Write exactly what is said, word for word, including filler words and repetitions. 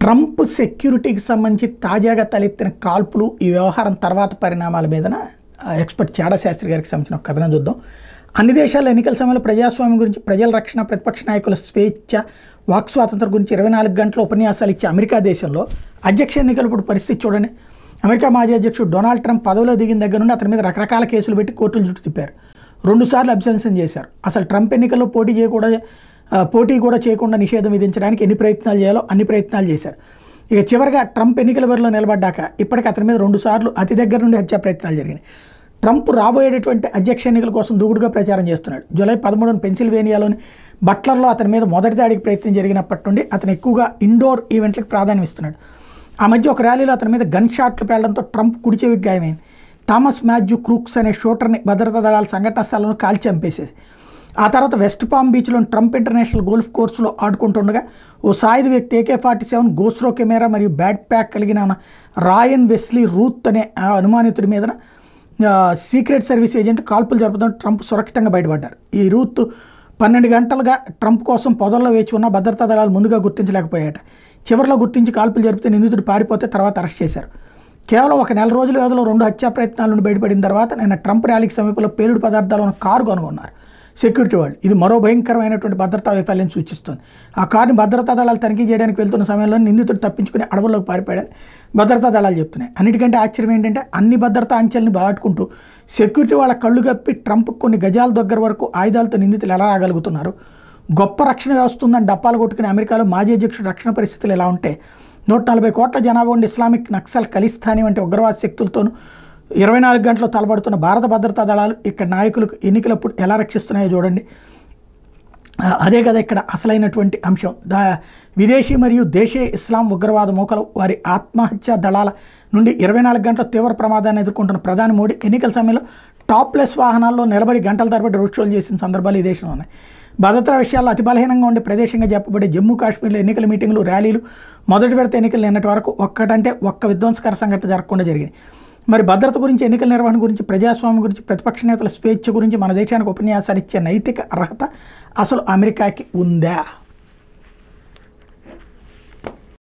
Trump సెక్యూరిటీకి సంబంధించి తాజాగా తలెత్తిన కాల్పులు ఈ వ్యవహారం తర్వాత పరిణామాల మీదన ఎక్స్పర్ట్ చాడా శాస్త్రి గారికి సంబంధించిన ఒక కథనం చూద్దాం. అన్ని దేశాల ఎన్నికల సమయంలో ప్రజాస్వామ్యం గురించి, ప్రజల రక్షణ, ప్రతిపక్ష నాయకుల స్వేచ్ఛ, వాక్ స్వాతంత్రం గురించి ఇరవై నాలుగు గంటల ఉపన్యాసాలు ఇచ్చే అమెరికా దేశంలో అధ్యక్ష ఎన్నికల ఇప్పుడు పరిస్థితి చూడండి. అమెరికా మాజీ అధ్యక్షుడు డొనాల్డ్ ట్రంప్ పదవిలో దిగిన దగ్గర నుండి అతని మీద రకరకాల కేసులు పెట్టి కోర్టులు చుట్టూ తిప్పారు. రెండుసార్లు అభిశంసన చేశారు. అసలు ట్రంప్ ఎన్నికల్లో పోటీ చేయకూడదు పోటీ కూడా చేయకుండా నిషేధం విధించడానికి ఎన్ని ప్రయత్నాలు చేయాలో అన్ని ప్రయత్నాలు చేశారు. ఇక చివరిగా ట్రంప్ ఎన్నికల బరిలో నిలబడ్డాక ఇప్పటికీ అతని మీద రెండు సార్లు అతి దగ్గర నుండి హత్యా ప్రయత్నాలు జరిగినాయి. ట్రంప్ రాబోయేటటువంటి అధ్యక్ష ఎన్నికల కోసం దూకుడుగా ప్రచారం చేస్తున్నాడు. జూలై పదమూడున పెన్సిల్వేనియాలోని బట్లర్లో అతని మీద మొదటి దాడికి ప్రయత్నం జరిగినప్పటి నుండి అతను ఎక్కువగా ఇండోర్ ఈవెంట్లకు ప్రాధాన్యం ఇస్తున్నాడు. ఆ మధ్య ఒక ర్యాలీలో అతని మీద గన్ షాట్లు పేలడంతో ట్రంప్ కుడి చెవికి గాయమైంది. థామస్ మాథ్యూ క్రూక్స్ అనే షూటర్ని భద్రతా దళాల సంఘటన స్థలంలో కాల్చి చంపేసేది. ఆ తర్వాత వెస్ట్ పామ్ బీచ్లోని ట్రంప్ ఇంటర్నేషనల్ గోల్ఫ్ కోర్సులో ఆడుకుంటుండగా ఓ సాయుధ వ్యక్తి ఏకే ఫార్టీ సెవెన్ గోస్రో కెమెరా మరియు బ్యాక్ ప్యాక్ కలిగిన రాయన్ వెస్లీ రూత్ అనే అనుమానితుడి మీద సీక్రెట్ సర్వీస్ ఏజెంట్ కాల్పులు జరుపుతూ ట్రంప్ సురక్షితంగా బయటపడ్డారు. ఈ రూత్ పన్నెండు గంటలుగా ట్రంప్ కోసం పొదల్లో వేచి ఉన్న భద్రతా దళాలు ముందుగా గుర్తించలేకపోయాట. చివరిలో గుర్తించి కాల్పులు జరిపితే నిందితుడు పారిపోతే తర్వాత అరెస్ట్ చేశారు. కేవలం ఒక నెల రోజుల వ్యవధిలో రెండు హత్యా ప్రయత్నాల నుండి బయటపడిన తర్వాత నిన్న ట్రంప్ ర్యాలీకి సమీపంలో పేలుడు పదార్థాలు ఉన్న కారు కనుగొన్నారు సెక్యూరిటీ వాళ్ళు. ఇది మరో భయంకరమైనటువంటి భద్రతా వైఫల్యం సూచిస్తుంది. ఆ కారుని భద్రతా దళాలు తనిఖీ చేయడానికి వెళ్తున్న సమయంలో నిందితుడు తప్పించుకుని అడవుల్లోకి పారిపోయాడని భద్రతా దళాలు చెప్తున్నాయి. అన్నిటికంటే ఆశ్చర్యం ఏంటంటే అన్ని భద్రతా అంచెల్ని దాటుకుంటూ సెక్యూరిటీ వాళ్ళ కళ్ళు కప్పి ట్రంప్ కొన్ని గజాల దగ్గర వరకు ఆయుధాలతో నిందితులు ఎలా రాగలుగుతున్నారు? గొప్ప రక్షణ వ్యవస్థ ఉందని డప్పాలు కొట్టుకుని అమెరికాలో మాజీ అధ్యక్షుడు రక్షణ పరిస్థితులు ఎలా ఉంటే నూట నలభై కోట్ల జనాభా ఉండి ఇస్లామిక్ నక్సల్ ఖలిస్తానీ వంటి ఉగ్రవాద శక్తులతోనూ ఇరవై నాలుగు గంటలు తలబడుతున్న భారత భద్రతా దళాలు ఇక్కడ నాయకులకు ఎన్నికలప్పుడు ఎలా రక్షిస్తున్నాయో చూడండి. అదే కదా ఇక్కడ అసలైనటువంటి అంశం. దా విదేశీ మరియు దేశీయ ఇస్లాం ఉగ్రవాద మూకలు వారి ఆత్మహత్యా దళాల నుండి ఇరవై నాలుగు గంటల తీవ్ర ప్రమాదాన్ని ఎదుర్కొంటున్న ప్రధాని మోడీ ఎన్నికల సమయంలో టాప్లెస్ వాహనాల్లో నిలబడి గంటల తరబడి రోడ్ షోలు చేసిన సందర్భాలు ఈ దేశంలో ఉన్నాయి. భద్రతా విషయాల్లో అతి బలహీనంగా ఉండే ప్రదేశంగా చెప్పబడే జమ్మూ కాశ్మీర్లో ఎన్నికల మీటింగ్లు, ర్యాలీలు, మొదటి విడత ఎన్నికలు నిన్నటి వరకు ఒక్కటంటే ఒక్క విధ్వంసకర సంఘటన జరగకుండా జరిగింది. మరి భద్రత గురించి, ఎన్నికల నిర్వహణ గురించి, ప్రజాస్వామ్యం గురించి, ప్రతిపక్ష నేతల స్వేచ్ఛ గురించి మన దేశానికి ఉపన్యాసాలు ఇచ్చే నైతిక అర్హత అసలు అమెరికాకి ఉందా?